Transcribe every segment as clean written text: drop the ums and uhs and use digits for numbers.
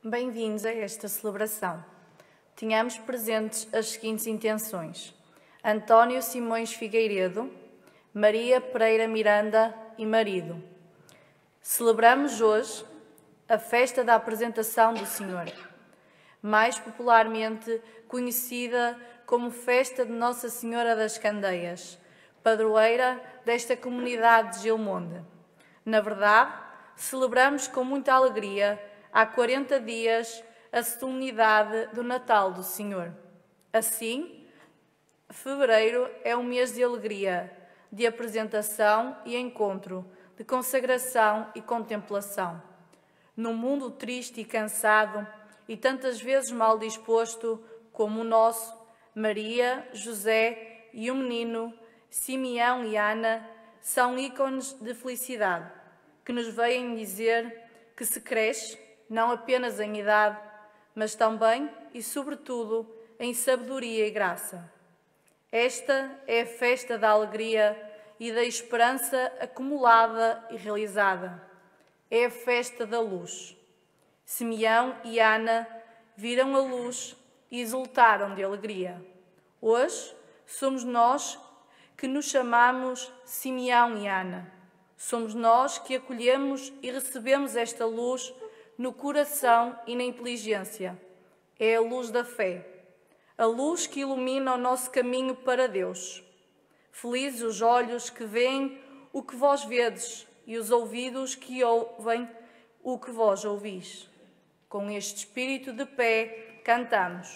Bem-vindos a esta celebração. Tínhamos presentes as seguintes intenções: António Simões Figueiredo, Maria Pereira Miranda e marido. Celebramos hoje a festa da apresentação do Senhor, mais popularmente conhecida como Festa de Nossa Senhora das Candeias, padroeira desta comunidade de Gilmonde. Na verdade, celebramos com muita alegria, há 40 dias, a solenidade do Natal do Senhor. Assim, fevereiro é um mês de alegria, de apresentação e encontro, de consagração e contemplação. Num mundo triste e cansado, e tantas vezes mal disposto, como o nosso, Maria, José e o menino, Simeão e Ana, são ícones de felicidade, que nos vêm dizer que se cresce, não apenas em idade, mas também e sobretudo em sabedoria e graça. Esta é a festa da alegria e da esperança acumulada e realizada. É a festa da luz. Simeão e Ana viram a luz e exultaram de alegria. Hoje somos nós que nos chamamos Simeão e Ana. Somos nós que acolhemos e recebemos esta luz no coração e na inteligência. É a luz da fé, a luz que ilumina o nosso caminho para Deus. Felizes os olhos que veem o que vós vedes e os ouvidos que ouvem o que vós ouvis. Com este espírito de pé, cantamos.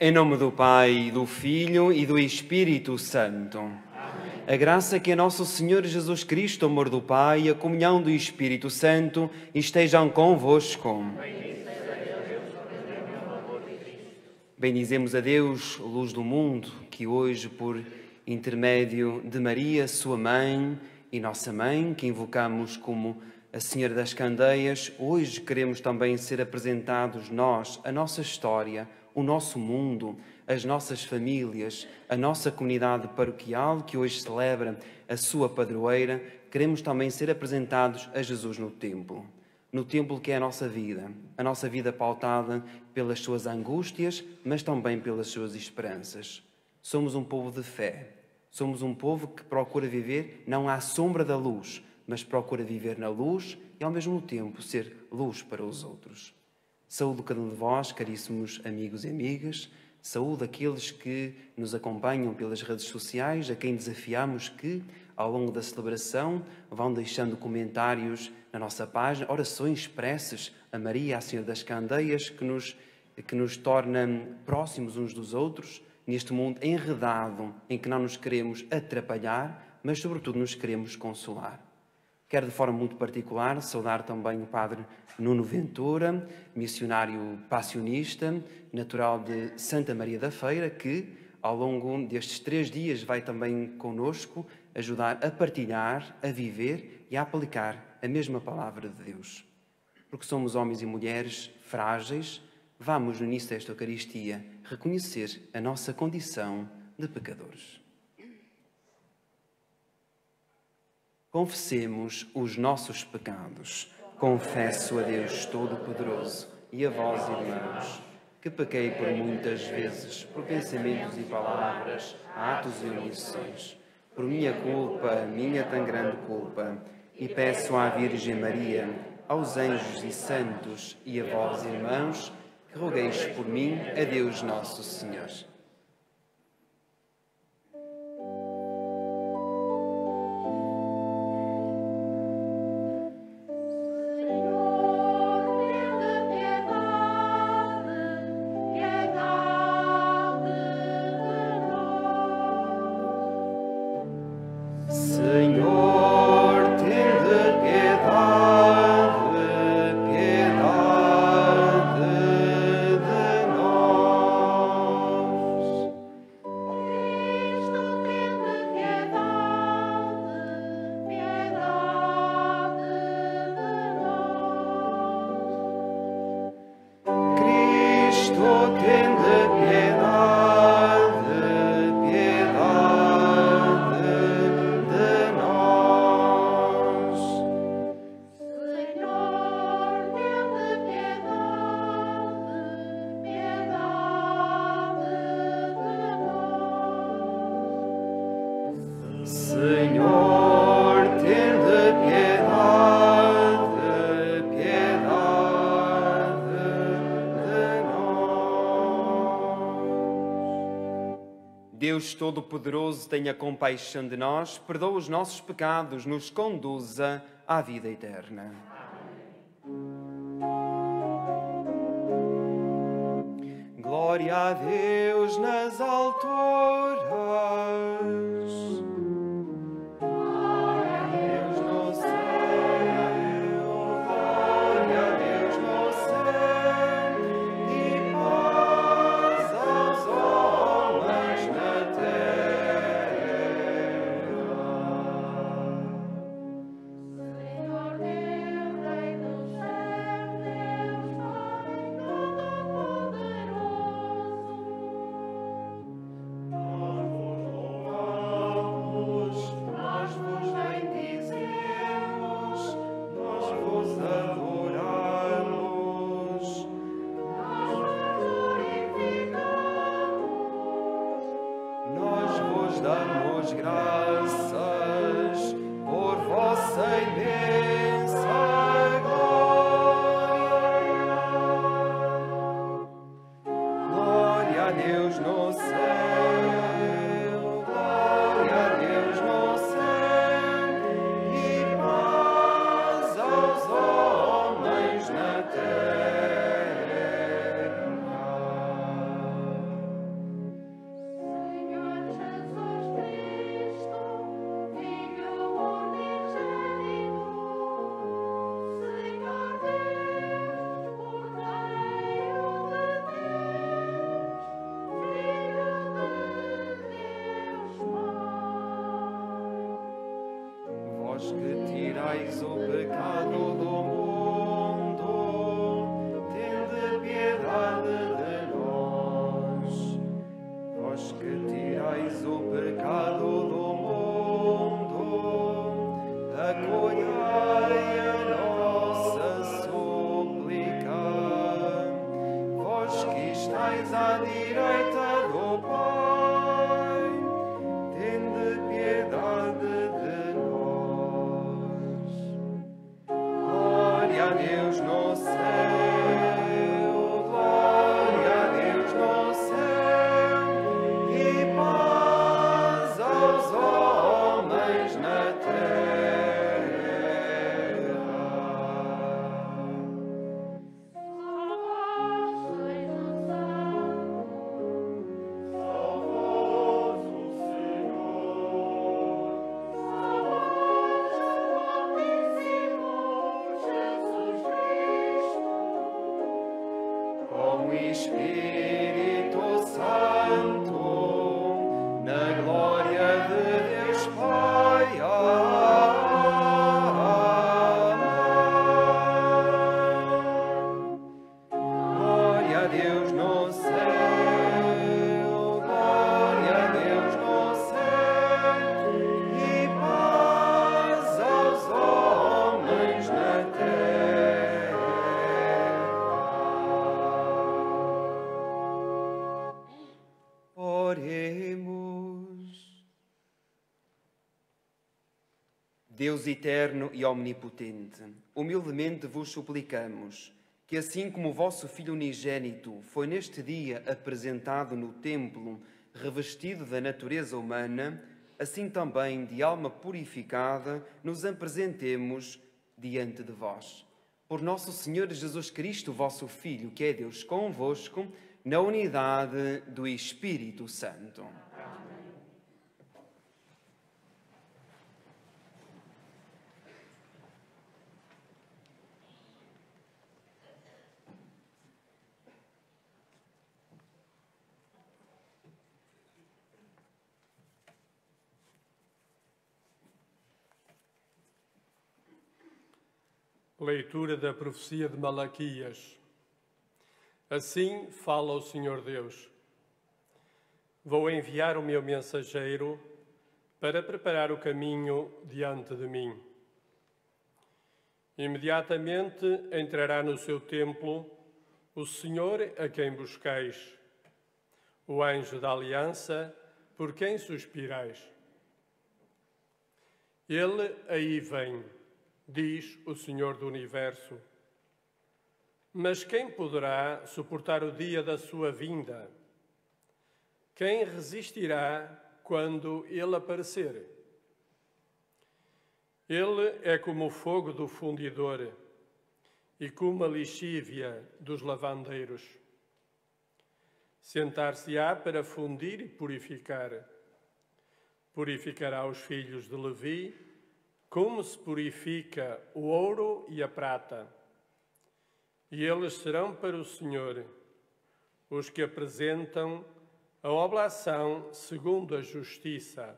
Em nome do Pai, do Filho e do Espírito Santo. Amém. A graça que é nosso Senhor Jesus Cristo, o amor do Pai e a comunhão do Espírito Santo estejam convosco. Bendizemos a Deus, luz do mundo, que hoje, por intermédio de Maria, sua mãe e nossa mãe, que invocamos como a Senhora das Candeias, hoje queremos também ser apresentados nós, a nossa história, o nosso mundo, as nossas famílias, a nossa comunidade paroquial que hoje celebra a sua padroeira, queremos também ser apresentados a Jesus no templo que é a nossa vida pautada pelas suas angústias, mas também pelas suas esperanças. Somos um povo de fé, somos um povo que procura viver não à sombra da luz, mas procura viver na luz e ao mesmo tempo ser luz para os outros. Saúde cada um de vós, caríssimos amigos e amigas. Saúde aqueles que nos acompanham pelas redes sociais, a quem desafiamos que, ao longo da celebração, vão deixando comentários na nossa página, orações, preces a Maria, a Senhora das Candeias, que nos torna próximos uns dos outros, neste mundo enredado, em que não nos queremos atrapalhar, mas sobretudo nos queremos consolar. Quero de forma muito particular saudar também o Padre Nuno Ventura, missionário passionista, natural de Santa Maria da Feira, que ao longo destes 3 dias vai também conosco ajudar a partilhar, a viver e a aplicar a mesma palavra de Deus. Porque somos homens e mulheres frágeis, vamos no início desta Eucaristia reconhecer a nossa condição de pecadores. Confessemos os nossos pecados. Confesso a Deus Todo-Poderoso e a vós, irmãos, que pequei por muitas vezes, por pensamentos e palavras, atos e omissões. Por minha culpa, minha tão grande culpa, e peço à Virgem Maria, aos anjos e santos e a vós, irmãos, que rogueis por mim a Deus Nosso Senhor. Deus Todo-Poderoso, tenha compaixão de nós, perdoa os nossos pecados, nos conduza à vida eterna. Amém. Glória a Deus nas alturas. Damos graças por vossa imensa glória. Glória a Deus no céu, glória a Deus no céu, e paz aos homens na terra. estais à direita do Pai, tende piedade de nós. Glória a Deus no céu, glória a Deus no céu, e paz aos homens na terra. Espírito Santo, na glória de Deus Pai. Amém. Glória a Deus no céu, glória a Deus no céu, e paz aos homens na terra. Oremos. Deus eterno e omnipotente, humildemente vos suplicamos que, assim como o vosso Filho unigênito foi neste dia apresentado no templo, revestido da natureza humana, assim também, de alma purificada, nos apresentemos diante de vós. Por nosso Senhor Jesus Cristo, vosso Filho, que é Deus convosco, na unidade do Espírito Santo. Leitura da profecia de Malaquias. Assim fala o Senhor Deus: vou enviar o meu mensageiro para preparar o caminho diante de mim. Imediatamente entrará no seu templo o Senhor a quem buscais, o anjo da aliança por quem suspirais. Ele aí vem, diz o Senhor do Universo. Mas quem poderá suportar o dia da sua vinda? Quem resistirá quando ele aparecer? Ele é como o fogo do fundidor e como a lixívia dos lavandeiros. Sentar-se-á para fundir e purificar. Purificará os filhos de Levi, como se purifica o ouro e a prata. E eles serão para o Senhor os que apresentam a oblação segundo a justiça.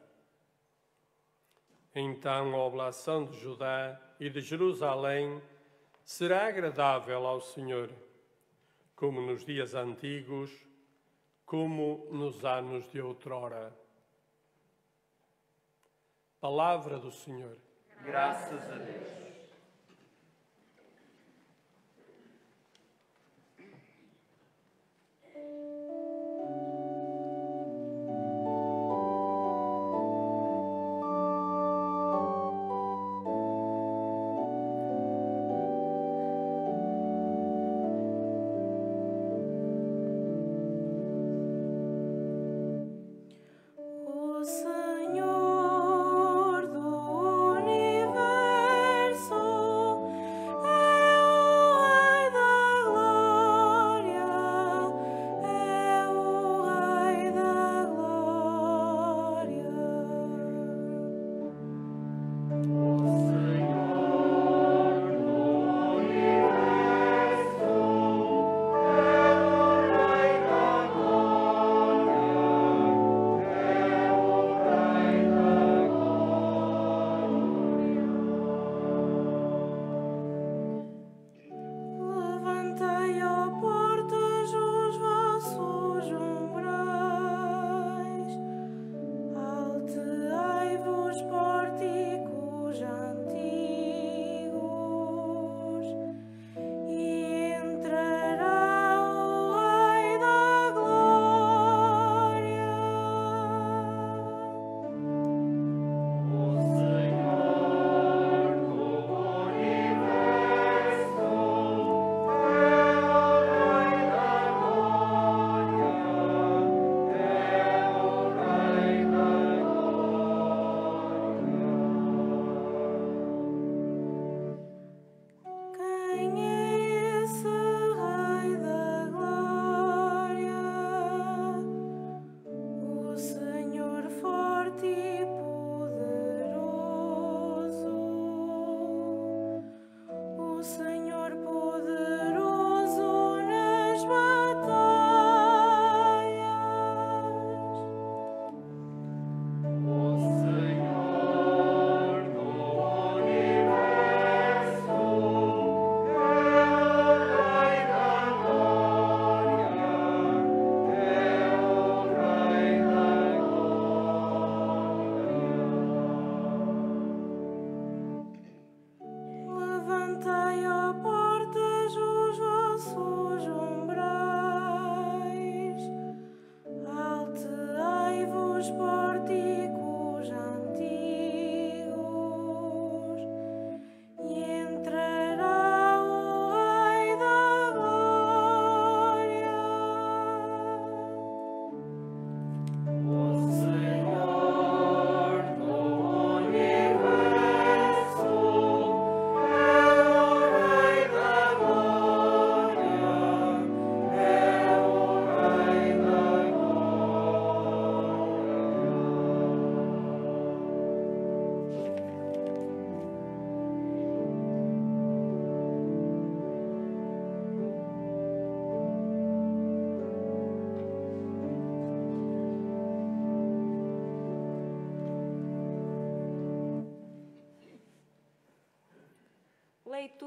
Então a oblação de Judá e de Jerusalém será agradável ao Senhor, como nos dias antigos, como nos anos de outrora. Palavra do Senhor. Graças a Deus. O Senhor do Universo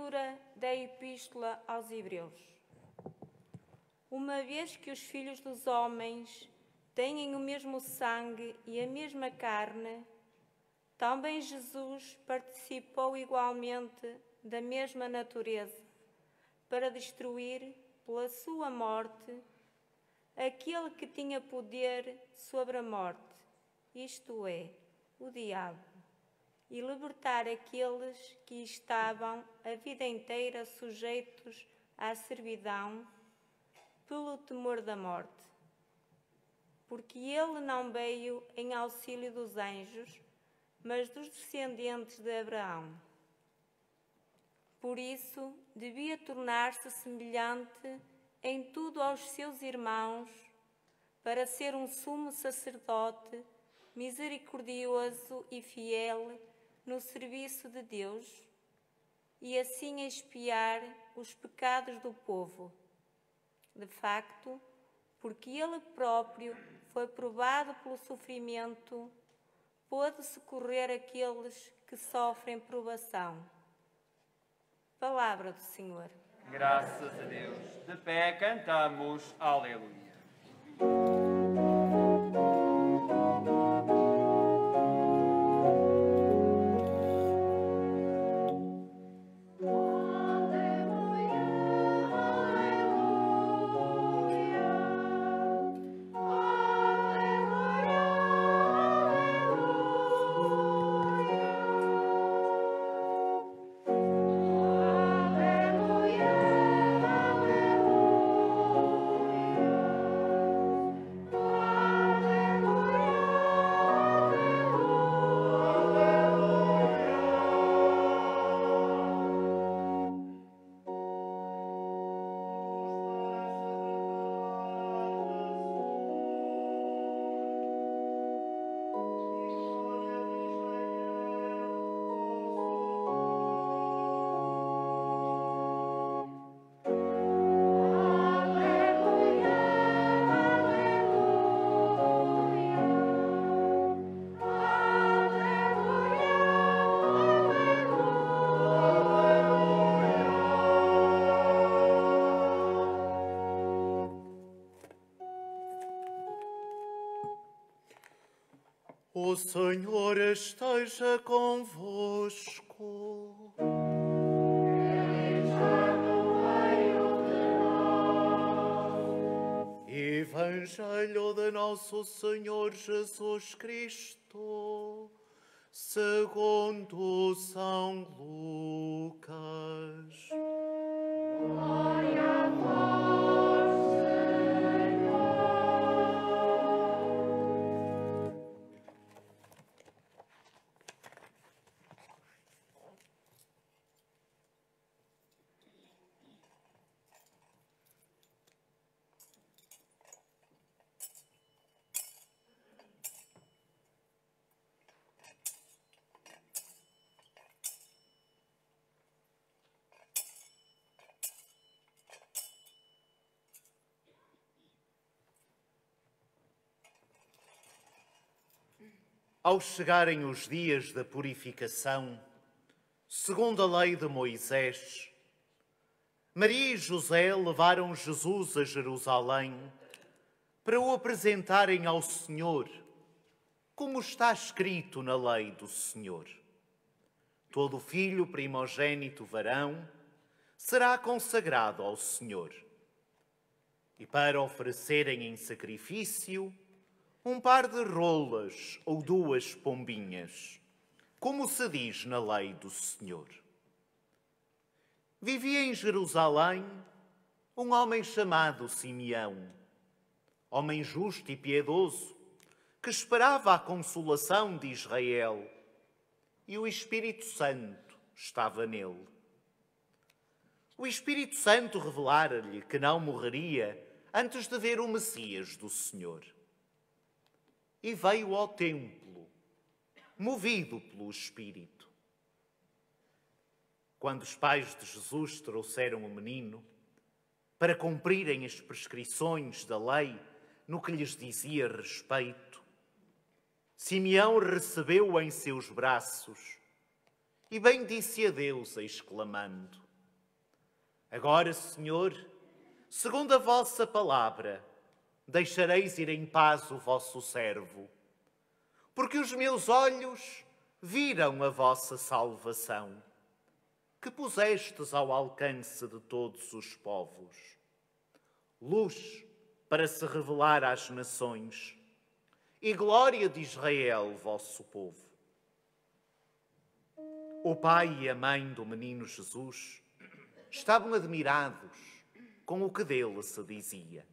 Leitura da Epístola aos Hebreus. Uma vez que os filhos dos homens têm o mesmo sangue e a mesma carne, também Jesus participou igualmente da mesma natureza, para destruir, pela sua morte, aquele que tinha poder sobre a morte, isto é, o diabo, e libertar aqueles que estavam a vida inteira sujeitos à servidão pelo temor da morte. Porque ele não veio em auxílio dos anjos, mas dos descendentes de Abraão. Por isso, devia tornar-se semelhante em tudo aos seus irmãos, para ser um sumo sacerdote, misericordioso e fiel no serviço de Deus, e assim expiar os pecados do povo. De facto, porque ele próprio foi provado pelo sofrimento, pôde socorrer aqueles que sofrem provação. Palavra do Senhor. Graças a Deus. De pé cantamos Aleluia. O Senhor esteja convosco. Evangelho de nosso Senhor Jesus Cristo, segundo São Lucas. Glória a vós, Senhor. Ao chegarem os dias da purificação, segundo a lei de Moisés, Maria e José levaram Jesus a Jerusalém para o apresentarem ao Senhor, como está escrito na lei do Senhor. Todo filho primogênito varão será consagrado ao Senhor. E para oferecerem em sacrifício um par de rolas ou 2 pombinhas, como se diz na lei do Senhor. Vivia em Jerusalém um homem chamado Simeão, homem justo e piedoso, que esperava a consolação de Israel, e o Espírito Santo estava nele. O Espírito Santo revelara-lhe que não morreria antes de ver o Messias do Senhor. E veio ao templo, movido pelo Espírito. Quando os pais de Jesus trouxeram o menino, para cumprirem as prescrições da lei no que lhes dizia respeito, Simeão recebeu-o em seus braços e bendisse a Deus, exclamando: Agora, Senhor, segundo a vossa palavra, deixareis ir em paz o vosso servo, porque os meus olhos viram a vossa salvação, que pusestes ao alcance de todos os povos. Luz para se revelar às nações e glória de Israel, vosso povo. O pai e a mãe do menino Jesus estavam admirados com o que dele se dizia.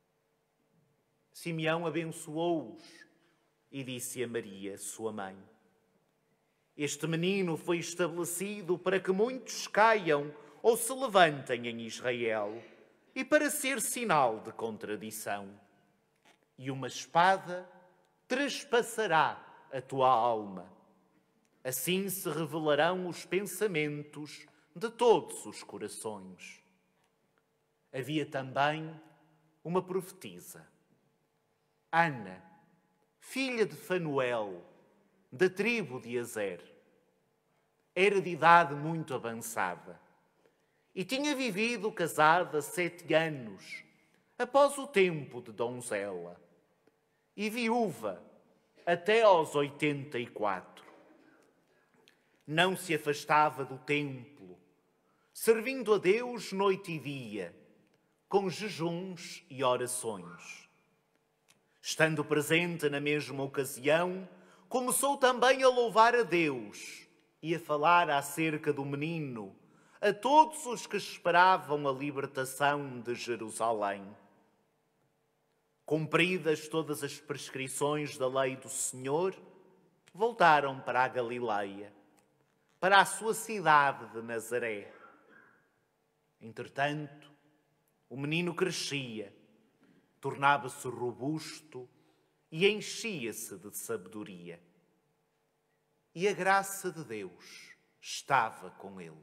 Simeão abençoou-os e disse a Maria, sua mãe: este menino foi estabelecido para que muitos caiam ou se levantem em Israel e para ser sinal de contradição. E uma espada trespassará a tua alma. Assim se revelarão os pensamentos de todos os corações. Havia também uma profetisa, Ana, filha de Fanuel, da tribo de Aser. Era de idade muito avançada e tinha vivido casada 7 anos após o tempo de donzela e viúva até aos 84. Não se afastava do templo, servindo a Deus noite e dia, com jejuns e orações. Estando presente na mesma ocasião, começou também a louvar a Deus e a falar acerca do menino a todos os que esperavam a libertação de Jerusalém. Cumpridas todas as prescrições da lei do Senhor, voltaram para a Galileia, para a sua cidade de Nazaré. Entretanto, o menino crescia, tornava-se robusto e enchia-se de sabedoria. E a graça de Deus estava com ele.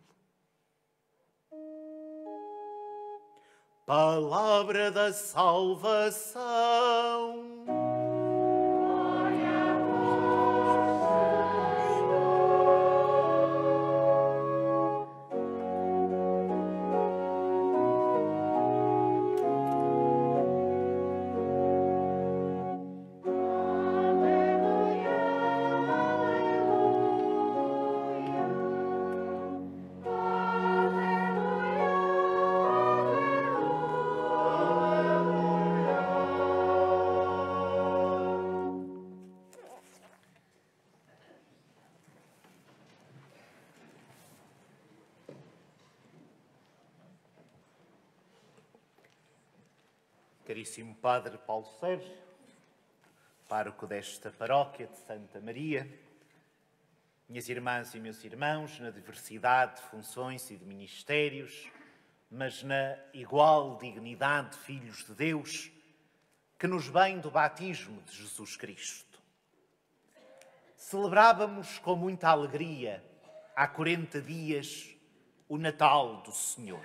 Palavra da salvação. Caríssimo Padre Paulo Sérgio, pároco desta paróquia de Santa Maria, minhas irmãs e meus irmãos, na diversidade de funções e de ministérios, mas na igual dignidade de filhos de Deus, que nos vem do batismo de Jesus Cristo. Celebrávamos com muita alegria, há 40 dias, o Natal do Senhor.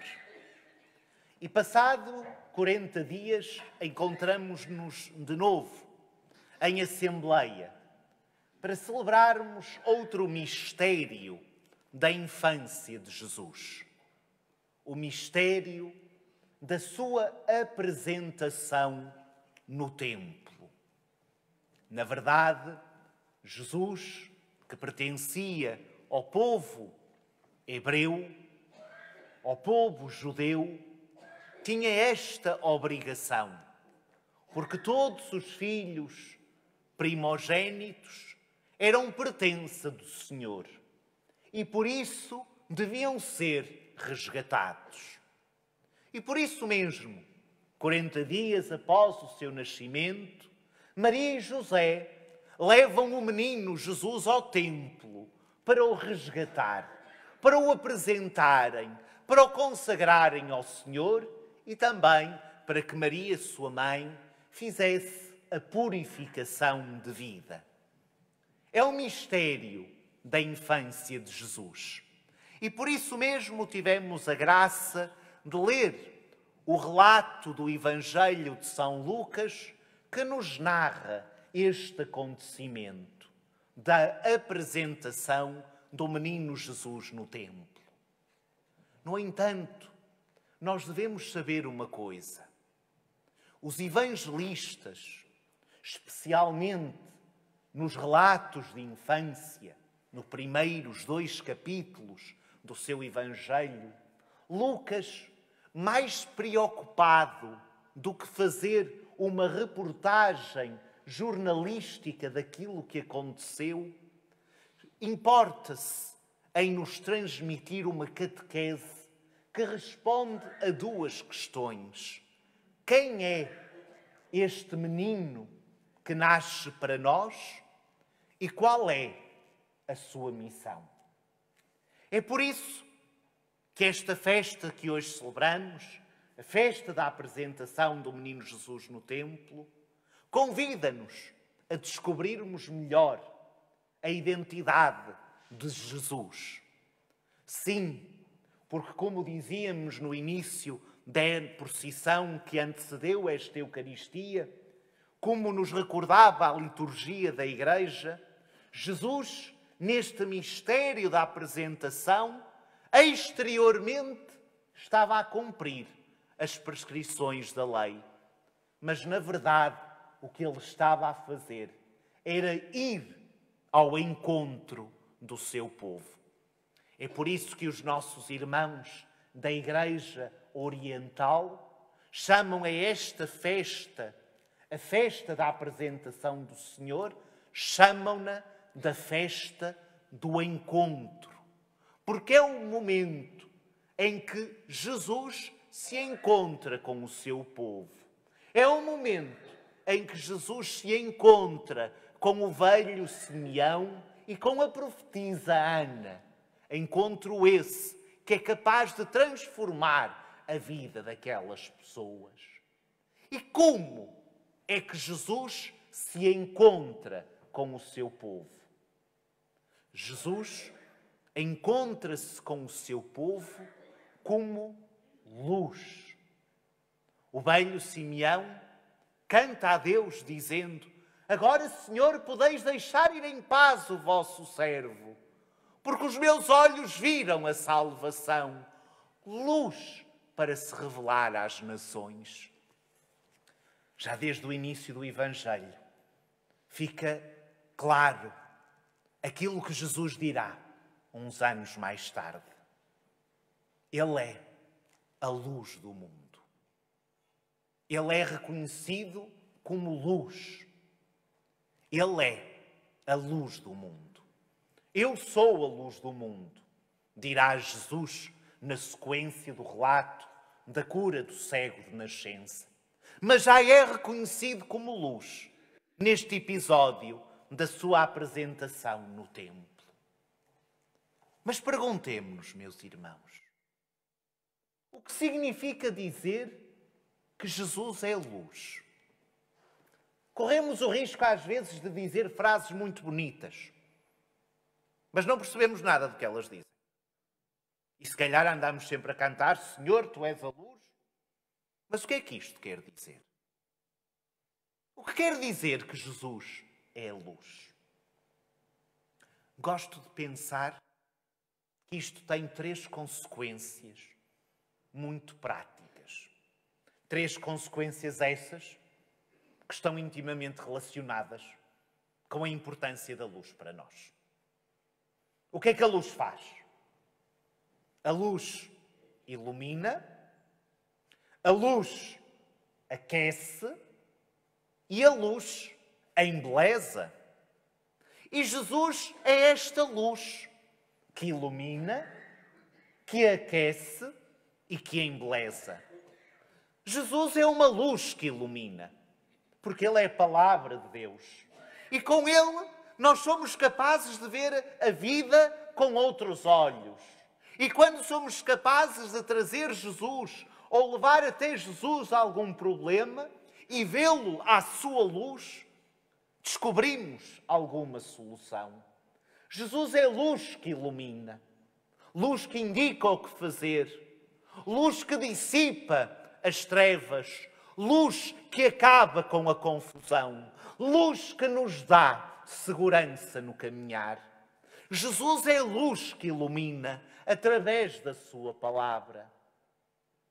E passado 40 dias, encontramos-nos de novo em Assembleia para celebrarmos outro mistério da infância de Jesus. O mistério da sua apresentação no templo. Na verdade, Jesus, que pertencia ao povo hebreu, ao povo judeu, tinha esta obrigação, porque todos os filhos primogênitos eram pertença do Senhor e por isso deviam ser resgatados. E por isso mesmo, 40 dias após o seu nascimento, Maria e José levam o menino Jesus ao templo para o resgatar, para o apresentarem, para o consagrarem ao Senhor e também para que Maria, sua mãe, fizesse a purificação de vida. É o mistério da infância de Jesus. E por isso mesmo tivemos a graça de ler o relato do Evangelho de São Lucas que nos narra este acontecimento da apresentação do menino Jesus no templo. No entanto, nós devemos saber uma coisa. Os evangelistas, especialmente nos relatos de infância, nos primeiros 2 capítulos do seu Evangelho, Lucas, mais preocupado do que fazer uma reportagem jornalística daquilo que aconteceu, importa-se em nos transmitir uma catequese que responde a 2 questões. Quem é este menino que nasce para nós e qual é a sua missão? É por isso que esta festa que hoje celebramos, a festa da apresentação do Menino Jesus no templo, convida-nos a descobrirmos melhor a identidade de Jesus. Sim, porque como dizíamos no início da procissão que antecedeu esta Eucaristia, como nos recordava a liturgia da Igreja, Jesus, neste mistério da apresentação, exteriormente estava a cumprir as prescrições da lei. Mas, na verdade, o que ele estava a fazer era ir ao encontro do seu povo. É por isso que os nossos irmãos da Igreja Oriental chamam a esta festa, a festa da apresentação do Senhor, chamam-na da festa do encontro. Porque é o momento em que Jesus se encontra com o seu povo. É o momento em que Jesus se encontra com o velho Simeão e com a profetisa Ana. Encontro esse que é capaz de transformar a vida daquelas pessoas. E como é que Jesus se encontra com o seu povo? Jesus encontra-se com o seu povo como luz. O velho Simeão canta a Deus dizendo: agora, Senhor, podeis deixar ir em paz o vosso servo, porque os meus olhos viram a salvação, luz para se revelar às nações. Já desde o início do Evangelho fica claro aquilo que Jesus dirá uns anos mais tarde. Ele é a luz do mundo. Ele é reconhecido como luz. Ele é a luz do mundo. Eu sou a luz do mundo, dirá Jesus na sequência do relato da cura do cego de nascença. Mas já é reconhecido como luz neste episódio da sua apresentação no templo. Mas perguntemo-nos, meus irmãos, o que significa dizer que Jesus é luz? Corremos o risco, às vezes, de dizer frases muito bonitas, mas não percebemos nada do que elas dizem. E se calhar andamos sempre a cantar: Senhor, Tu és a luz. Mas o que é que isto quer dizer? O que quer dizer que Jesus é a luz? Gosto de pensar que isto tem 3 consequências muito práticas. 3 consequências essas que estão intimamente relacionadas com a importância da luz para nós. O que é que a luz faz? A luz ilumina, a luz aquece e a luz embeleza. E Jesus é esta luz que ilumina, que aquece e que embeleza. Jesus é uma luz que ilumina, porque Ele é a palavra de Deus. E com Ele nós somos capazes de ver a vida com outros olhos. E quando somos capazes de trazer Jesus ou levar até Jesus algum problema e vê-lo à sua luz, descobrimos alguma solução. Jesus é luz que ilumina, luz que indica o que fazer, luz que dissipa as trevas, luz que acaba com a confusão, luz que nos dá segurança no caminhar. Jesus é luz que ilumina através da sua palavra.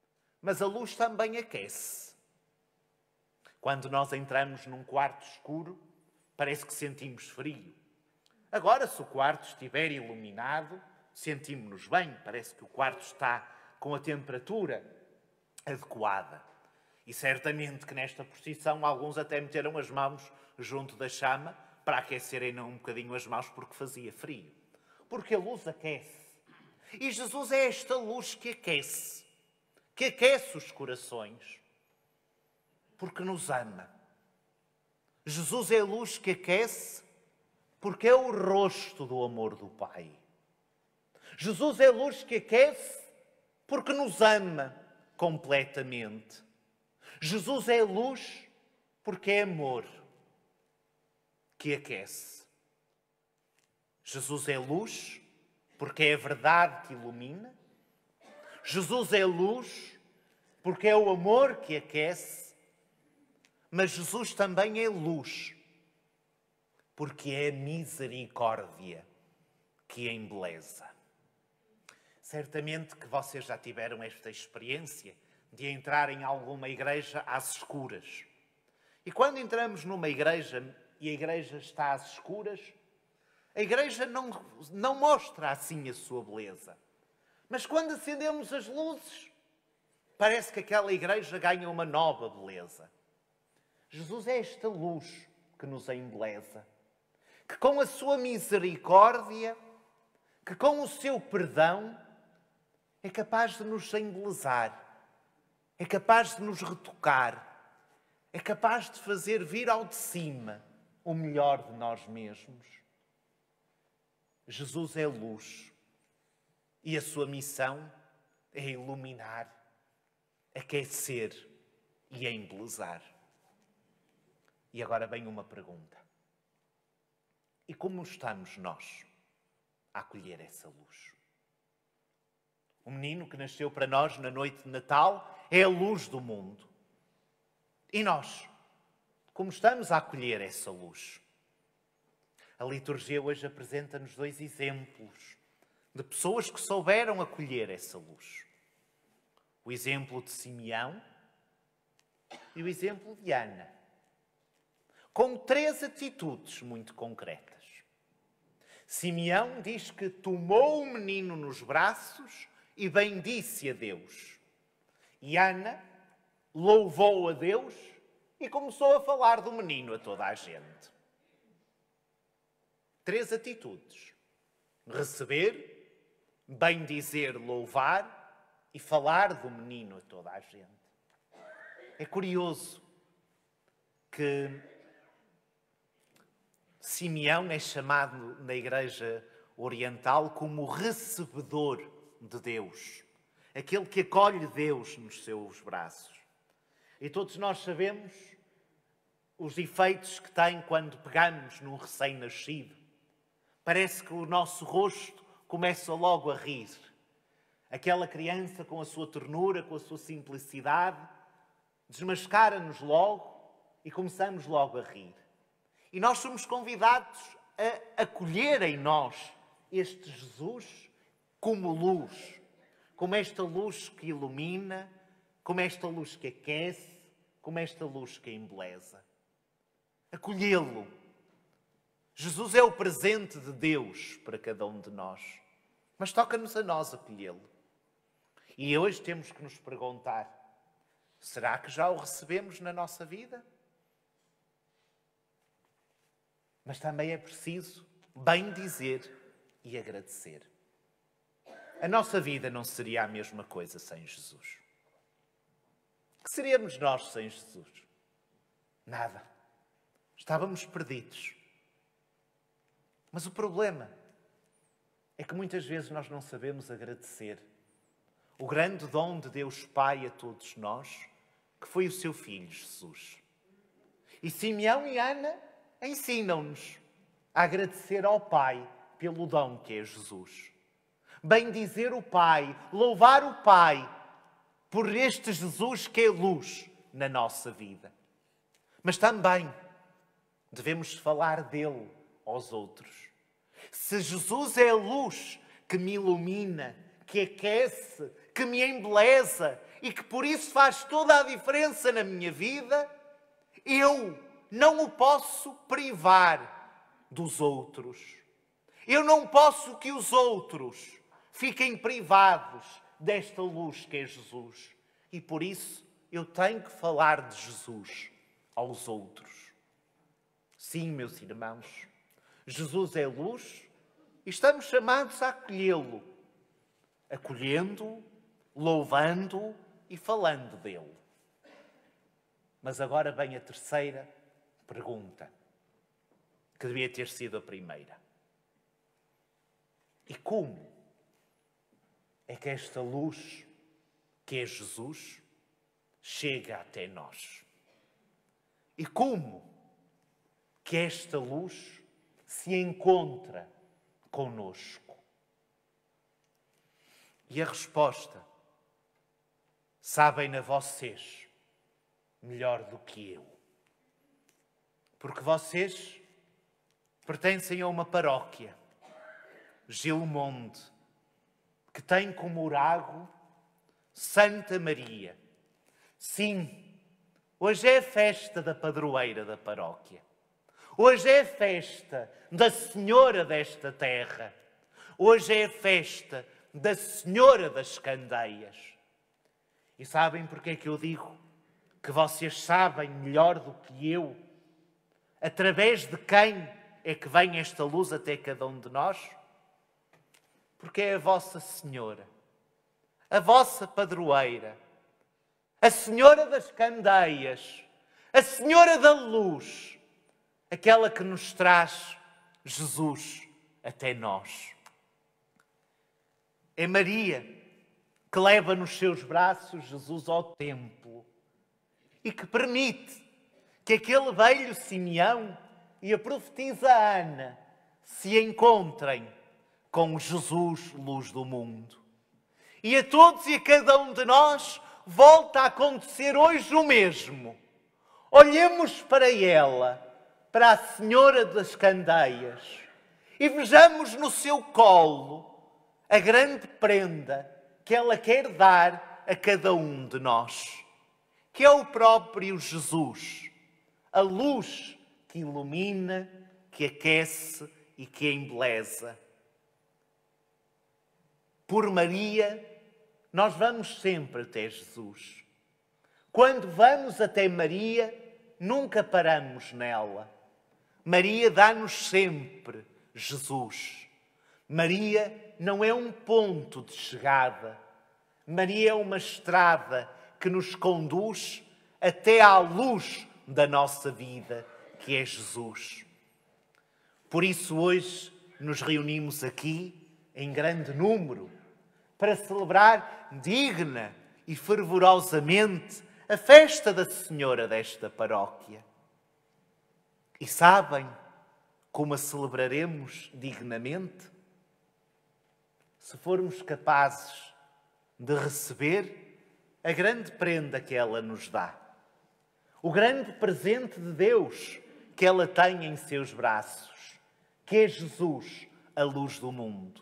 mas a luz também aquece. Quando nós entramos num quarto escuro, parece que sentimos frio. Agora, se o quarto estiver iluminado, sentimos-nos bem. Parece que o quarto está com a temperatura adequada. E certamente que nesta procissão alguns até meteram as mãos junto da chama para aquecerem um bocadinho as mãos porque fazia frio. Porque a luz aquece. E Jesus é esta luz que aquece os corações, porque nos ama. Jesus é a luz que aquece porque é o rosto do amor do Pai. Jesus é a luz que aquece porque nos ama completamente. Jesus é a luz porque é amor que aquece. Jesus é luz porque é a verdade que ilumina. Jesus é luz porque é o amor que aquece. Mas Jesus também é luz porque é a misericórdia que embeleza. Certamente que vocês já tiveram esta experiência de entrar em alguma igreja às escuras. E quando entramos numa igreja e a igreja está às escuras, a igreja não mostra assim a sua beleza. Mas quando acendemos as luzes, parece que aquela igreja ganha uma nova beleza. Jesus é esta luz que nos embeleza, que com a sua misericórdia, que com o seu perdão, é capaz de nos embelezar, é capaz de nos retocar, é capaz de fazer vir ao de cima o melhor de nós mesmos. Jesus é luz e a sua missão é iluminar, aquecer e embelezar. E agora vem uma pergunta. E como estamos nós a acolher essa luz? O menino que nasceu para nós na noite de Natal é a luz do mundo. E nós, como estamos a acolher essa luz? A liturgia hoje apresenta-nos 2 exemplos de pessoas que souberam acolher essa luz. O exemplo de Simeão e o exemplo de Ana, com 3 atitudes muito concretas. Simeão diz que tomou o menino nos braços e bendisse a Deus. E Ana louvou a Deus e começou a falar do menino a toda a gente. 3 atitudes: receber, bendizer, louvar e falar do menino a toda a gente. É curioso que Simeão é chamado na Igreja Oriental como o recebedor de Deus, aquele que acolhe Deus nos seus braços. E todos nós sabemos os efeitos que tem quando pegamos num recém-nascido. Parece que o nosso rosto começa logo a rir. Aquela criança com a sua ternura, com a sua simplicidade, desmascara-nos logo e começamos logo a rir. E nós somos convidados a acolher em nós este Jesus como luz, como esta luz que ilumina, como esta luz que aquece, como esta luz que embeleza. Acolhê-lo. Jesus é o presente de Deus para cada um de nós, mas toca-nos a nós acolhê-lo. E hoje temos que nos perguntar: será que já o recebemos na nossa vida? Mas também é preciso bendizer e agradecer. A nossa vida não seria a mesma coisa sem Jesus. Que seríamos nós sem Jesus? Nada. Estávamos perdidos. Mas o problema é que muitas vezes nós não sabemos agradecer o grande dom de Deus Pai a todos nós, que foi o seu Filho Jesus. E Simeão e Ana ensinam-nos a agradecer ao Pai pelo dom que é Jesus. Bendizer o Pai, louvar o Pai por este Jesus que é luz na nossa vida. Mas também devemos falar dele aos outros. Se Jesus é a luz que me ilumina, que aquece, que me embeleza e que por isso faz toda a diferença na minha vida, eu não o posso privar dos outros. Eu não posso que os outros fiquem privados desta luz que é Jesus. E por isso eu tenho que falar de Jesus aos outros. Sim, meus irmãos, Jesus é luz e estamos chamados a acolhê-lo, acolhendo-o, louvando-o e falando dele. Mas agora vem a terceira pergunta, que devia ter sido a primeira. E como é que esta luz, que é Jesus, chega até nós? E como que esta luz se encontra conosco? E a resposta, sabem-na vocês melhor do que eu. Porque vocês pertencem a uma paróquia, Gilmonde, que tem como orago Santa Maria. Sim, hoje é a festa da padroeira da paróquia. Hoje é a festa da Senhora desta terra. Hoje é a festa da Senhora das Candeias. E sabem porque é que eu digo que vocês sabem melhor do que eu através de quem é que vem esta luz até cada um de nós? Porque é a vossa Senhora, a vossa padroeira, a Senhora das Candeias, a Senhora da Luz, aquela que nos traz Jesus até nós. É Maria que leva nos seus braços Jesus ao templo e que permite que aquele velho Simeão e a profetisa Ana se encontrem com Jesus, luz do mundo. E a todos e a cada um de nós volta a acontecer hoje o mesmo. Olhemos para ela, para a Senhora das Candeias, e vejamos no seu colo a grande prenda que ela quer dar a cada um de nós, que é o próprio Jesus, a luz que ilumina, que aquece e que embeleza. Por Maria, nós vamos sempre até Jesus. Quando vamos até Maria, nunca paramos nela. Maria dá-nos sempre Jesus. Maria não é um ponto de chegada. Maria é uma estrada que nos conduz até à luz da nossa vida, que é Jesus. Por isso hoje nos reunimos aqui em grande número para celebrar digna e fervorosamente a festa da Senhora desta paróquia. E sabem como a celebraremos dignamente? Se formos capazes de receber a grande prenda que ela nos dá, o grande presente de Deus que ela tem em seus braços, que é Jesus, a luz do mundo.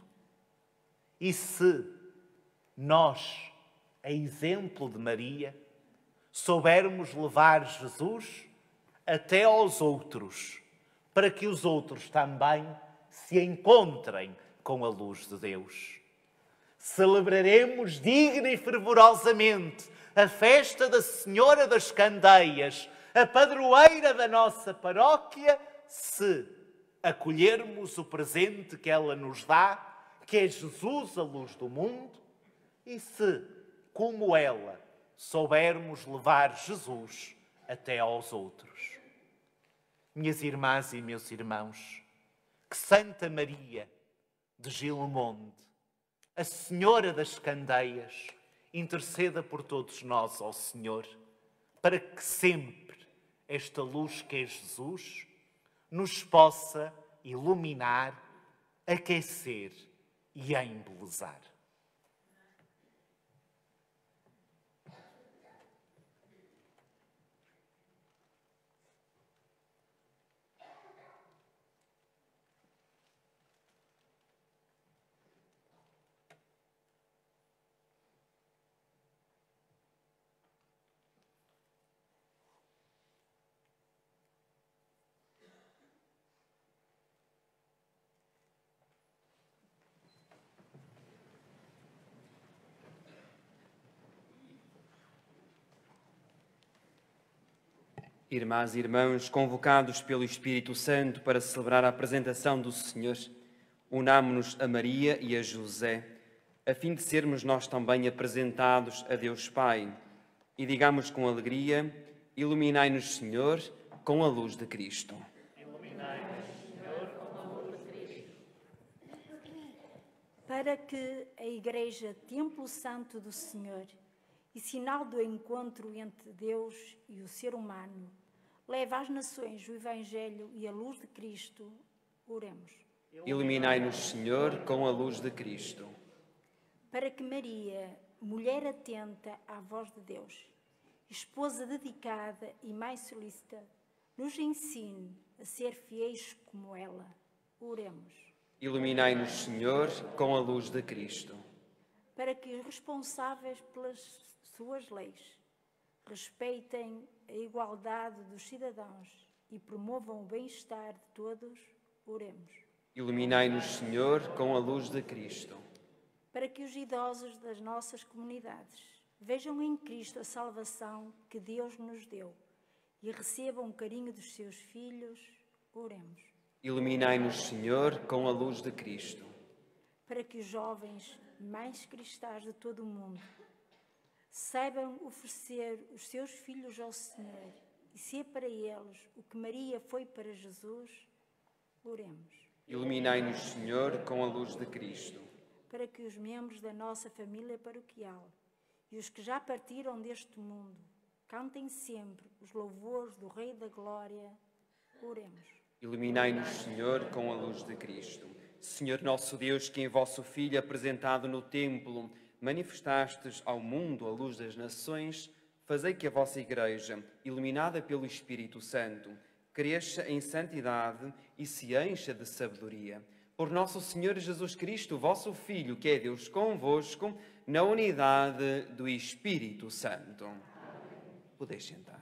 E se nós, a exemplo de Maria, soubermos levar Jesus até aos outros, para que os outros também se encontrem com a luz de Deus. Celebraremos digna e fervorosamente a festa da Senhora das Candeias, a padroeira da nossa paróquia, se acolhermos o presente que ela nos dá, que é Jesus, a luz do mundo, e se, como ela, soubermos levar Jesus até aos outros. Minhas irmãs e meus irmãos, que Santa Maria de Gilmonde, a Senhora das Candeias, interceda por todos nós ao Senhor, para que sempre esta luz que é Jesus nos possa iluminar, aquecer e embelezar. Irmãs e irmãos, convocados pelo Espírito Santo para celebrar a apresentação do Senhor, unamo-nos a Maria e a José, a fim de sermos nós também apresentados a Deus Pai. E digamos com alegria: iluminai-nos, Senhor, com a luz de Cristo. Para que a Igreja, templo santo do Senhor e sinal do encontro entre Deus e o ser humano, leve às nações o Evangelho e a luz de Cristo, oremos. Iluminai-nos, Senhor, com a luz de Cristo. Para que Maria, mulher atenta à voz de Deus, esposa dedicada e mãe solícita, nos ensine a ser fiéis como ela, oremos. Iluminai-nos, Senhor, com a luz de Cristo. Para que os responsáveis pelas suas leis respeitem a igualdade dos cidadãos e promovam o bem-estar de todos, oremos. Iluminai-nos, Senhor, com a luz de Cristo. Para que os idosos das nossas comunidades vejam em Cristo a salvação que Deus nos deu e recebam o carinho dos seus filhos, oremos. Iluminai-nos, Senhor, com a luz de Cristo. Para que os jovens mães cristãs de todo o mundo saibam oferecer os seus filhos ao Senhor e ser para eles o que Maria foi para Jesus, oremos. Iluminai-nos, Senhor, com a luz de Cristo. Para que os membros da nossa família paroquial e os que já partiram deste mundo cantem sempre os louvores do Rei da Glória, oremos. Iluminai-nos, Senhor, com a luz de Cristo. Senhor nosso Deus, que em vosso Filho apresentado no templo manifestastes ao mundo a luz das nações, fazei que a vossa Igreja, iluminada pelo Espírito Santo, cresça em santidade e se encha de sabedoria. Por nosso Senhor Jesus Cristo, vosso Filho, que é Deus convosco, na unidade do Espírito Santo. Podeis sentar.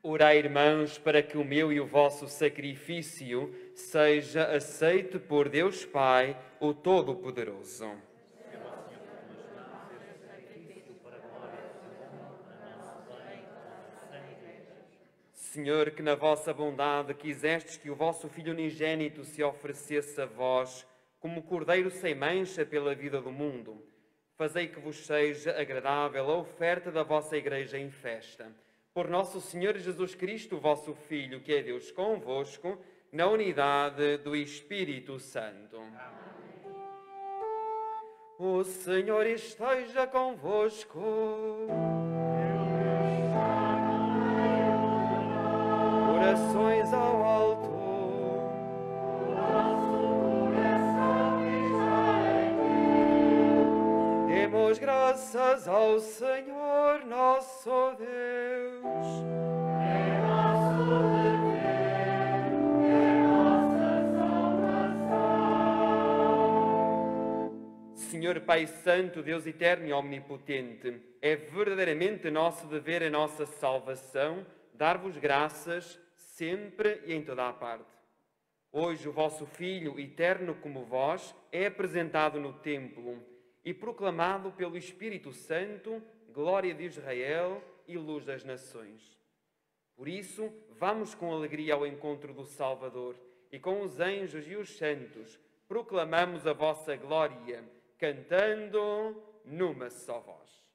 Orai, irmãos, para que o meu e o vosso sacrifício seja aceito por Deus Pai, o Todo-Poderoso. Senhor, que na vossa bondade quisestes que o vosso Filho unigênito se oferecesse a vós como cordeiro sem mancha pela vida do mundo, fazei que vos seja agradável a oferta da vossa Igreja em festa. Por nosso Senhor Jesus Cristo, vosso Filho, que é Deus convosco, na unidade do Espírito Santo. Amém. O Senhor esteja convosco. Corações ao alto. O nosso coração está em ti. Demos graças ao Senhor nosso Deus. É nosso dever, é nossa salvação. Senhor Pai Santo, Deus eterno e omnipotente, é verdadeiramente nosso dever e nossa salvação dar-vos graças sempre e em toda a parte. Hoje o vosso Filho, eterno como vós, é apresentado no templo e proclamado pelo Espírito Santo, glória de Israel e luz das nações. Por isso, vamos com alegria ao encontro do Salvador e com os anjos e os santos proclamamos a vossa glória, cantando numa só voz.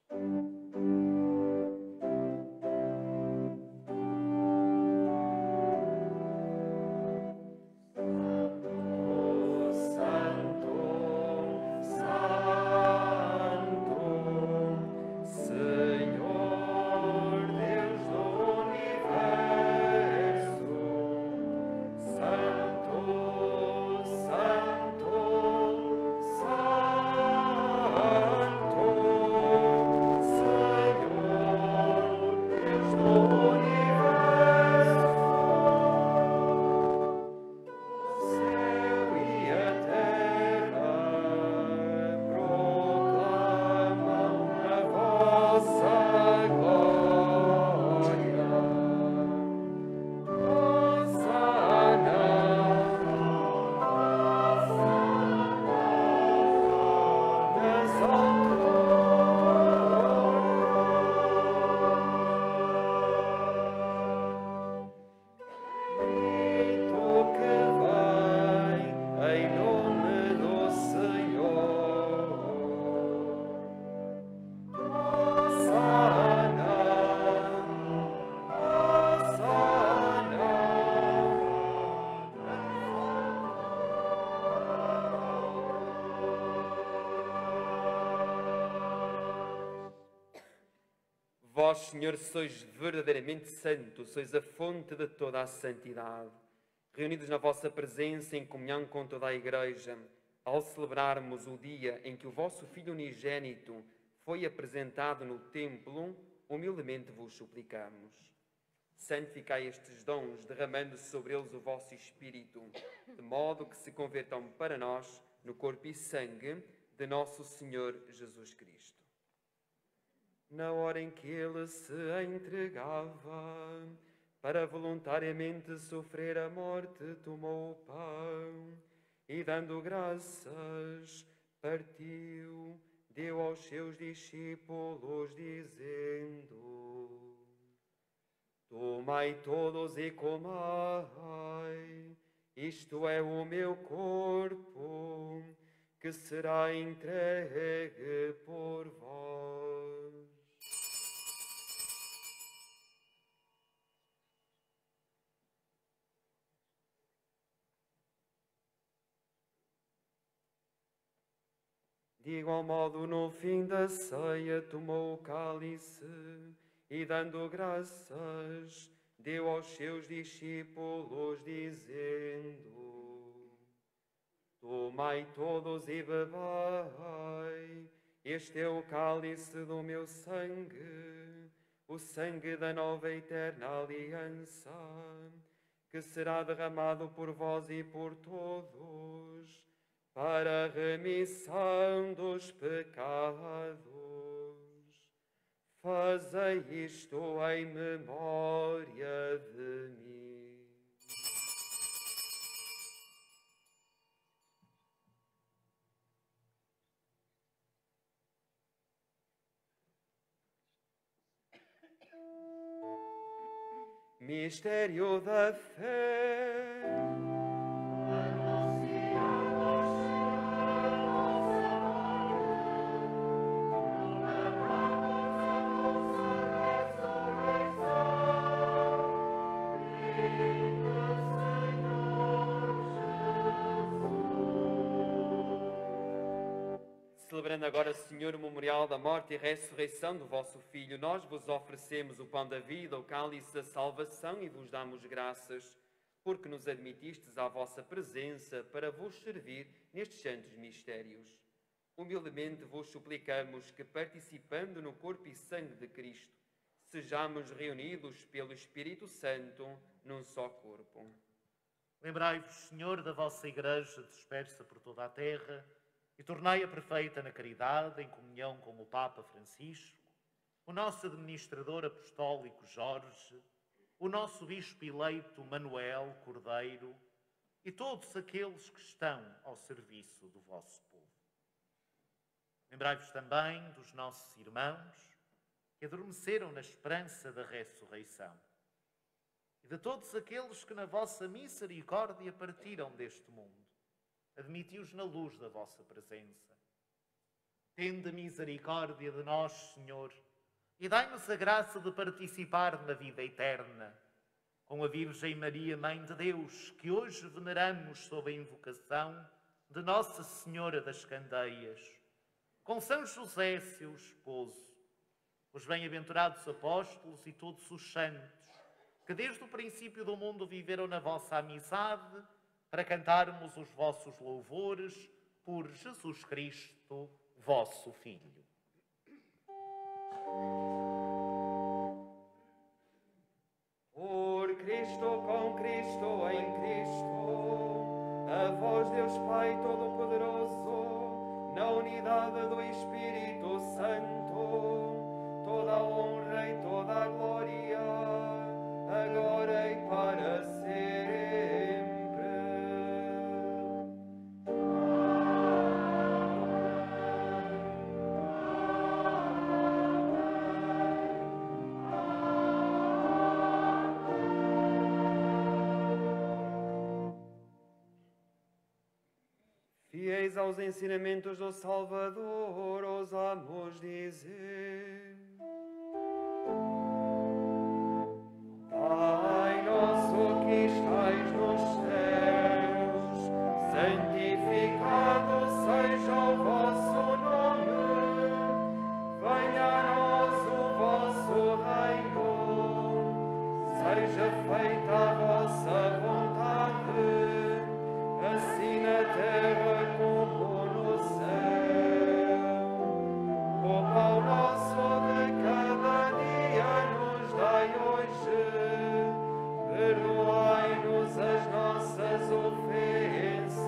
Vós, Senhor, sois verdadeiramente santo, sois a fonte de toda a santidade. Reunidos na vossa presença em comunhão com toda a Igreja, ao celebrarmos o dia em que o vosso Filho unigênito foi apresentado no templo, humildemente vos suplicamos. Santificai estes dons, derramando sobre eles o vosso Espírito, de modo que se convertam para nós no corpo e sangue de nosso Senhor Jesus Cristo. Na hora em que ele se entregava para voluntariamente sofrer a morte, tomou o pão e, dando graças, partiu, deu aos seus discípulos, dizendo: Tomai todos e comai, isto é o meu corpo, que será entregue por vós. De igual modo, no fim da ceia, tomou o cálice e, dando graças, deu aos seus discípulos, dizendo: Tomai todos e bebei, este é o cálice do meu sangue, o sangue da nova e eterna aliança, que será derramado por vós e por todos, para a remissão dos pecados. Fazei Fazei isto em memória de mim. Mistério da fé. Celebrando agora, Senhor, o memorial da morte e ressurreição do vosso Filho, nós vos oferecemos o pão da vida, o cálice da salvação e vos damos graças, porque nos admitistes à vossa presença para vos servir nestes santos mistérios. Humildemente vos suplicamos que, participando no corpo e sangue de Cristo, sejamos reunidos pelo Espírito Santo num só corpo. Lembrai-vos, Senhor, da vossa Igreja dispersa por toda a terra e tornai-a perfeita na caridade, em comunhão com o Papa Francisco, o nosso administrador apostólico Jorge, o nosso bispo eleito Manuel Cordeiro e todos aqueles que estão ao serviço do vosso povo. Lembrai-vos também dos nossos irmãos que adormeceram na esperança da ressurreição e de todos aqueles que na vossa misericórdia partiram deste mundo. Admiti-os na luz da vossa presença. Tende misericórdia de nós, Senhor, e dai-nos a graça de participar na vida eterna, com a Virgem Maria, Mãe de Deus, que hoje veneramos sob a invocação de Nossa Senhora das Candeias, com São José, seu esposo, os bem-aventurados apóstolos e todos os santos, que desde o princípio do mundo viveram na vossa amizade, para cantarmos os vossos louvores por Jesus Cristo, vosso Filho. Por Cristo, com Cristo, em Cristo, a vós, Deus Pai Todo-Poderoso, na unidade do Espírito Santo, toda a honra e toda a glória, agora e para sempre. Fiéis aos ensinamentos do Salvador, ousamos dizer: Pai nosso que estais nos céus, santificado seja o vosso nome, venha a nós o vosso reino, seja feita a vossa vontade, assim na terra como no céu. O pão nosso de cada dia nos dai hoje, perdoai-nos as nossas ofensas,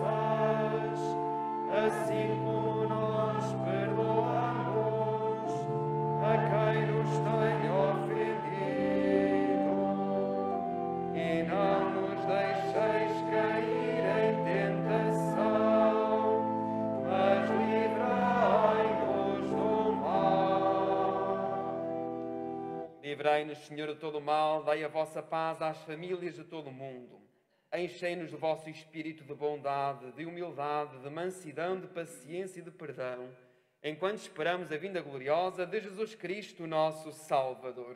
assim como nós perdoamos a quem nos tem ofendido. E não nos deixeis cair em tentação, mas livrai-nos do mal. Livrai-nos, Senhor, de todo o mal, dai a vossa paz às famílias de todo o mundo. Enchei-nos do vosso espírito de bondade, de humildade, de mansidão, de paciência e de perdão, enquanto esperamos a vinda gloriosa de Jesus Cristo, nosso Salvador.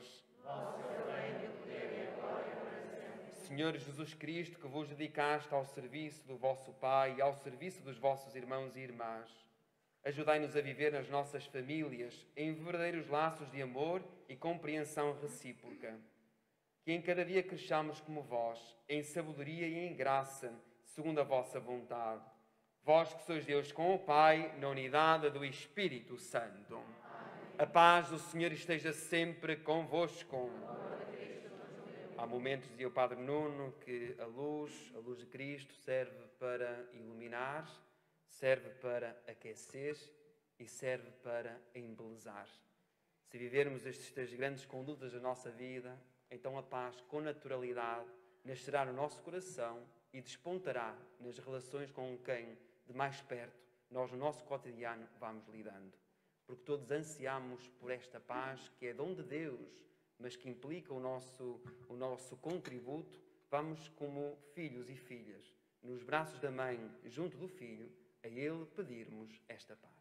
Senhor Jesus Cristo, que vos dedicaste ao serviço do vosso Pai e ao serviço dos vossos irmãos e irmãs, ajudai-nos a viver nas nossas famílias em verdadeiros laços de amor e compreensão recíproca. Que em cada dia cresçamos como vós, em sabedoria e em graça, segundo a vossa vontade. Vós que sois Deus com o Pai, na unidade do Espírito Santo. A paz do Senhor esteja sempre convosco. Há momentos, dizia o Padre Nuno, que a luz de Cristo serve para iluminar, serve para aquecer e serve para embelezar. Se vivermos estas grandes condutas da nossa vida, então a paz, com naturalidade, nascerá no nosso coração e despontará nas relações com quem, de mais perto, nós no nosso cotidiano vamos lidando. Porque todos ansiamos por esta paz que é dom de Deus, mas que implica o nosso contributo. Vamos como filhos e filhas, nos braços da mãe, junto do filho, a ele pedirmos esta paz.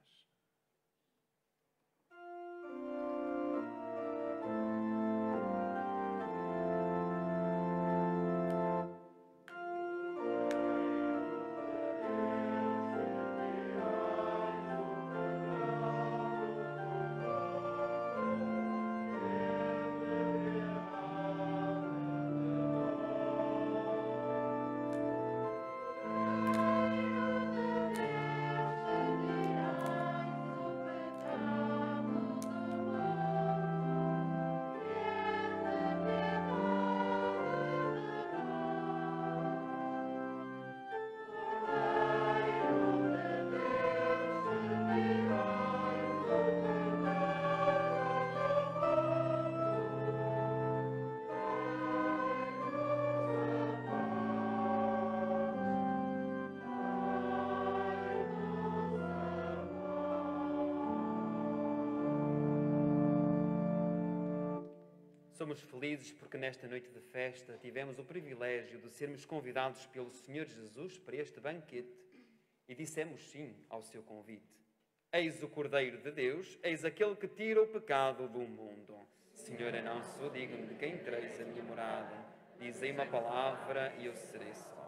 Somos felizes porque nesta noite de festa tivemos o privilégio de sermos convidados pelo Senhor Jesus para este banquete e dissemos sim ao seu convite. Eis o Cordeiro de Deus, eis aquele que tira o pecado do mundo. Senhora, não sou digno de que entreis a minha morada. Dizei uma palavra e eu serei salvo.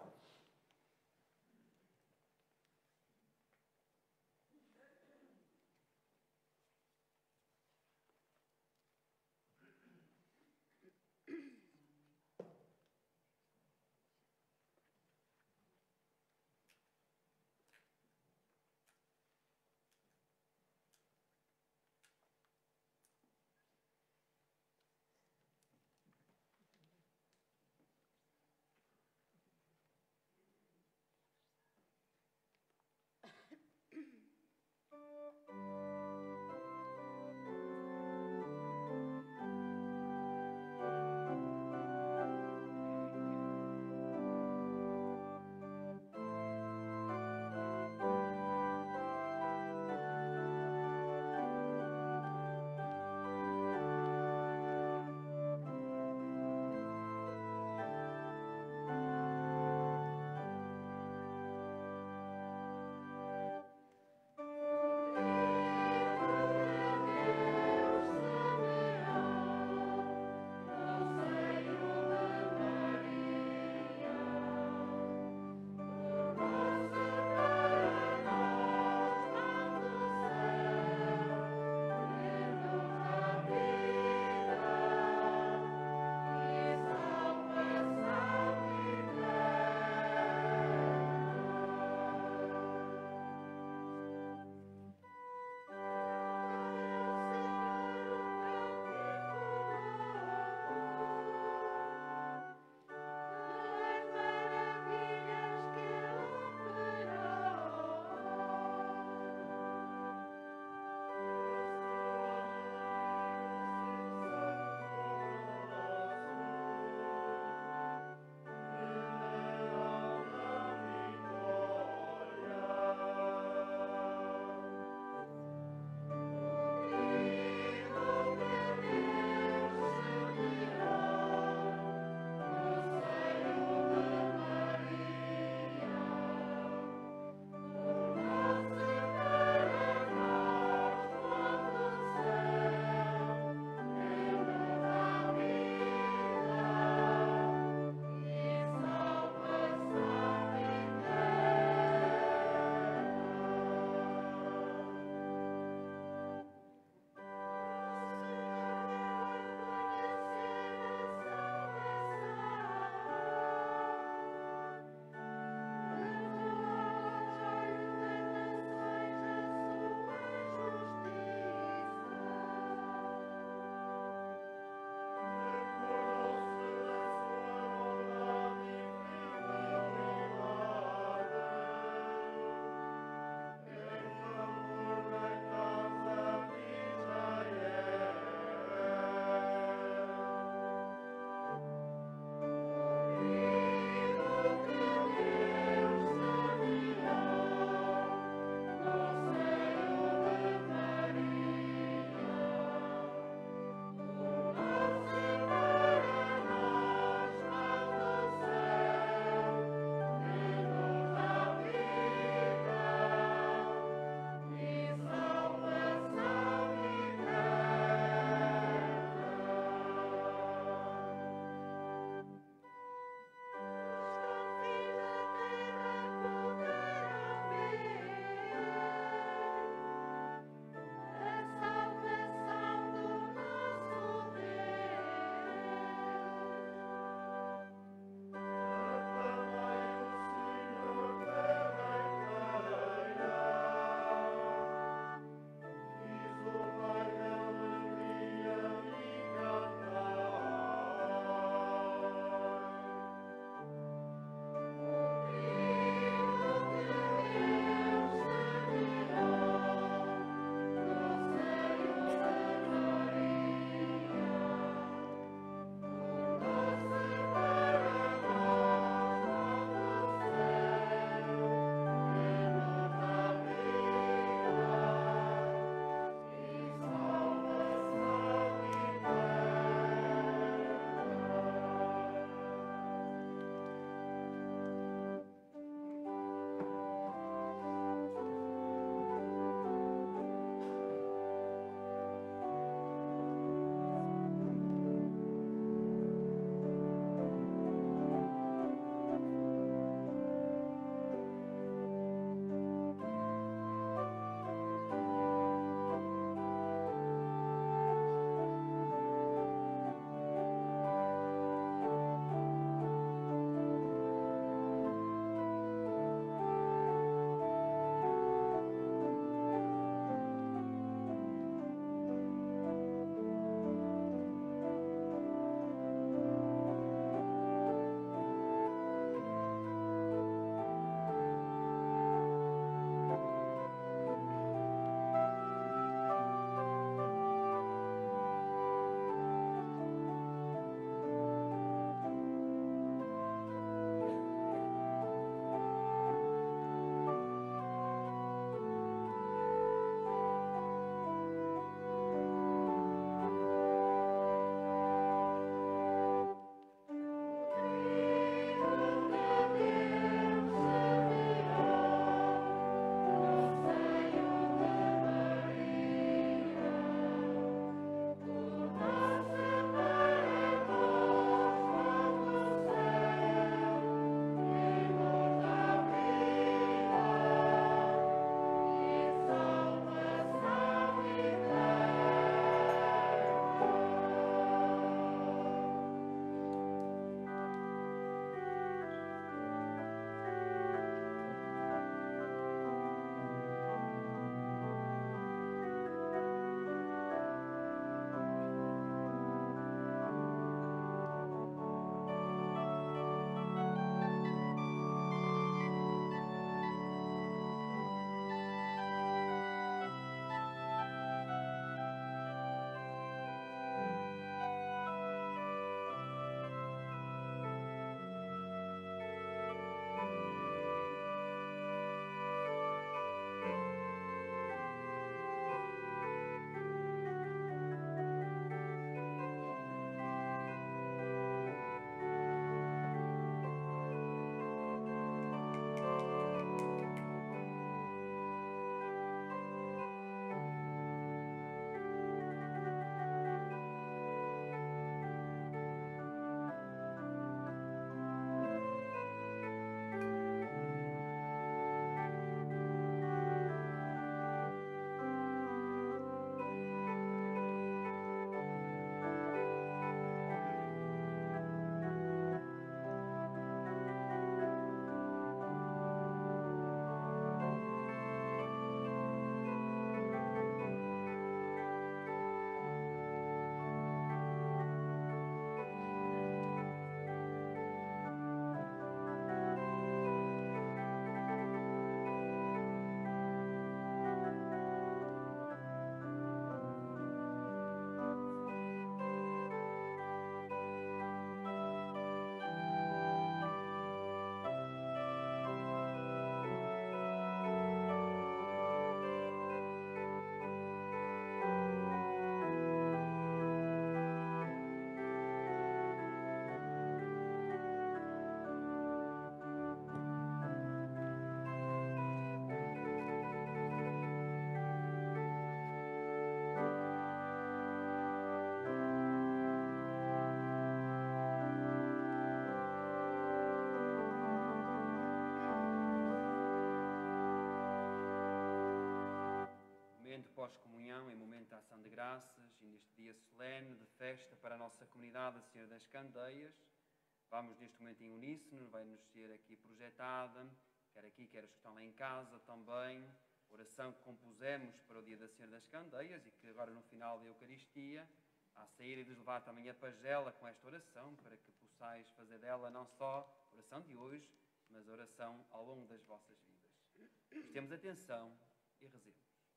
pós-comunhão, em momento de ação de graças e neste dia solene de festa para a nossa comunidade, a Senhora das Candeias. Vamos neste momento em uníssono, vai-nos ser aqui projetada, quer aqui, quer os que estão lá em casa também, oração que compusemos para o dia da Senhora das Candeias e que agora no final da Eucaristia, à sair e de levar também a pagela com esta oração, para que possais fazer dela não só a oração de hoje, mas a oração ao longo das vossas vidas. Prestemos atenção e rezemos.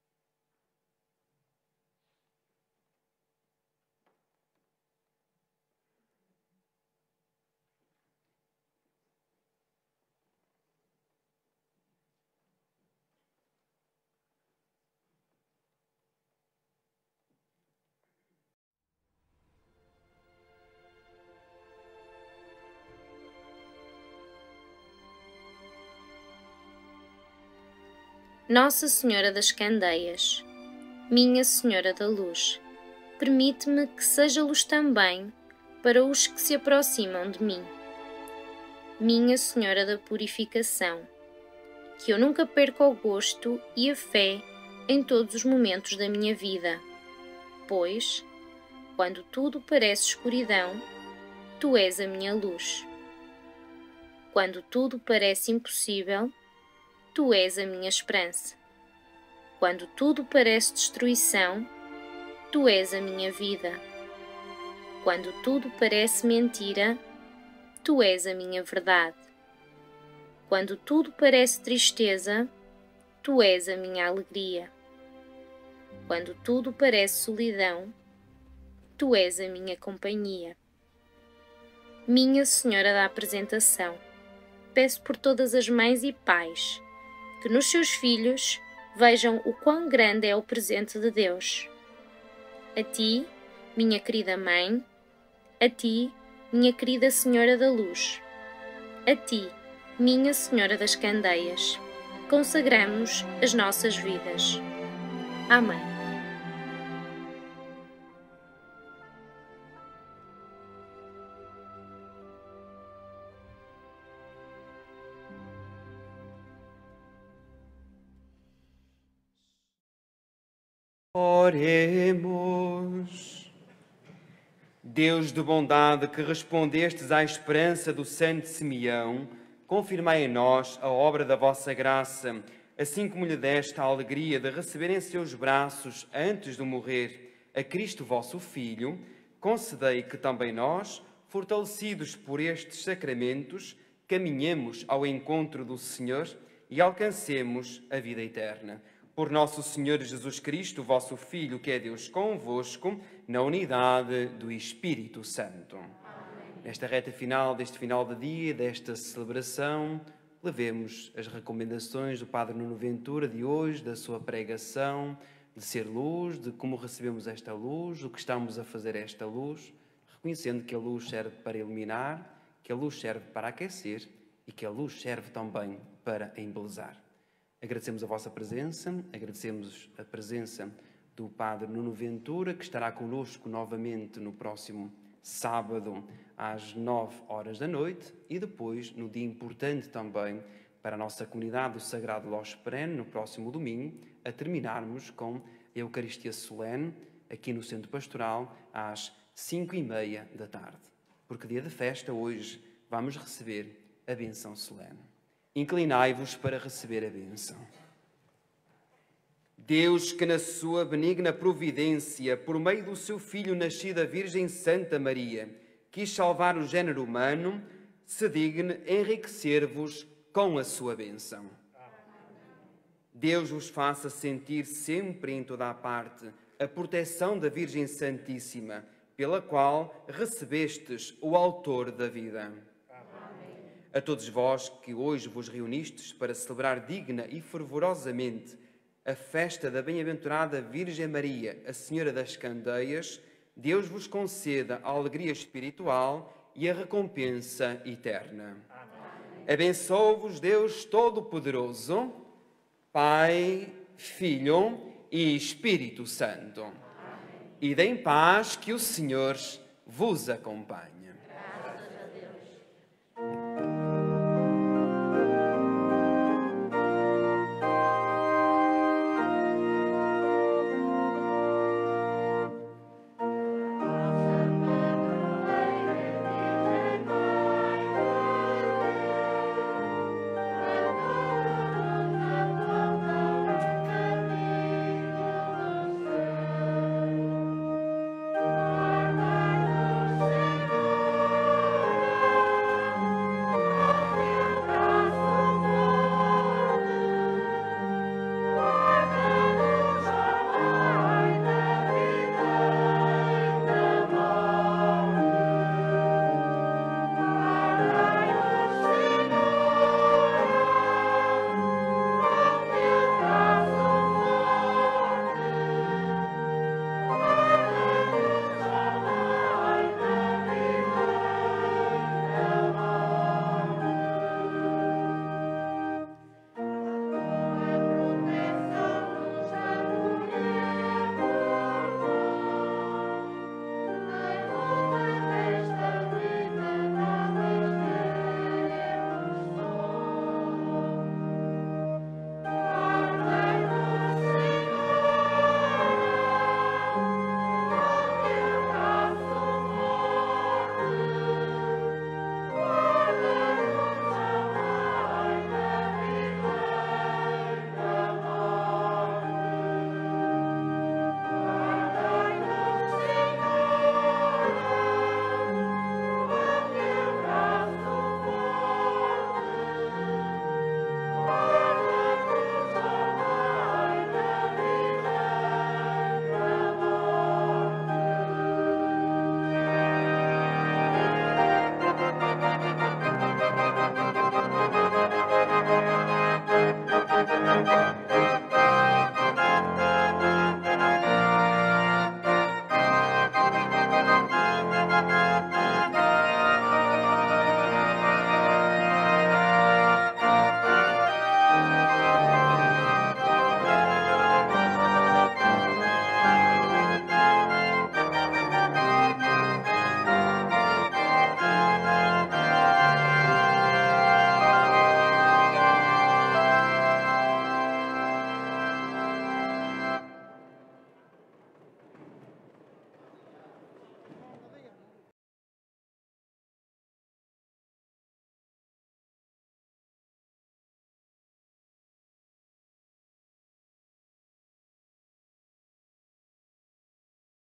Nossa Senhora das Candeias, Minha Senhora da Luz, permite-me que seja luz também para os que se aproximam de mim. Minha Senhora da Purificação, que eu nunca perca o gosto e a fé em todos os momentos da minha vida, pois, quando tudo parece escuridão, Tu és a minha luz. Quando tudo parece impossível, Tu és a minha esperança. Quando tudo parece destruição, Tu és a minha vida. Quando tudo parece mentira, Tu és a minha verdade. Quando tudo parece tristeza, Tu és a minha alegria. Quando tudo parece solidão, Tu és a minha companhia. Minha Senhora da Apresentação, peço por todas as mães e pais que nos seus filhos vejam o quão grande é o presente de Deus. A Ti, minha querida Mãe, a Ti, minha querida Senhora da Luz, a Ti, minha Senhora das Candeias, consagramos as nossas vidas. Amém. Oremos. Deus de bondade, que respondestes à esperança do santo Simeão, confirmai em nós a obra da vossa graça, assim como lhe deste a alegria de receber em seus braços, antes de morrer, a Cristo vosso Filho, concedei que também nós, fortalecidos por estes sacramentos, caminhemos ao encontro do Senhor e alcancemos a vida eterna. Por nosso Senhor Jesus Cristo, vosso Filho, que é Deus convosco, na unidade do Espírito Santo. Amém. Nesta reta final, deste final de dia, desta celebração, levemos as recomendações do Padre Nuno Ventura de hoje, da sua pregação, de ser luz, de como recebemos esta luz, o que estamos a fazer esta luz, reconhecendo que a luz serve para iluminar, que a luz serve para aquecer e que a luz serve também para embelezar. Agradecemos a vossa presença, agradecemos a presença do Padre Nuno Ventura, que estará connosco novamente no próximo sábado às 9h da noite e depois, no dia importante também para a nossa comunidade do Sagrado Lós Perene, no próximo domingo, a terminarmos com a Eucaristia solene, aqui no Centro Pastoral, às 5h30 da tarde. Porque dia de festa, hoje, vamos receber a bênção solene. Inclinai-vos para receber a bênção. Deus, que na sua benigna providência, por meio do seu Filho nascido da Virgem Santa Maria, quis salvar o género humano, se digne enriquecer-vos com a sua bênção. Deus vos faça sentir sempre em toda a parte a proteção da Virgem Santíssima, pela qual recebestes o Autor da vida. A todos vós que hoje vos reunistes para celebrar digna e fervorosamente a festa da bem-aventurada Virgem Maria, a Senhora das Candeias, Deus vos conceda a alegria espiritual e a recompensa eterna. Abençoe-vos Deus Todo-Poderoso, Pai, Filho e Espírito Santo. Amém. E deem paz, que o Senhor vos acompanhe.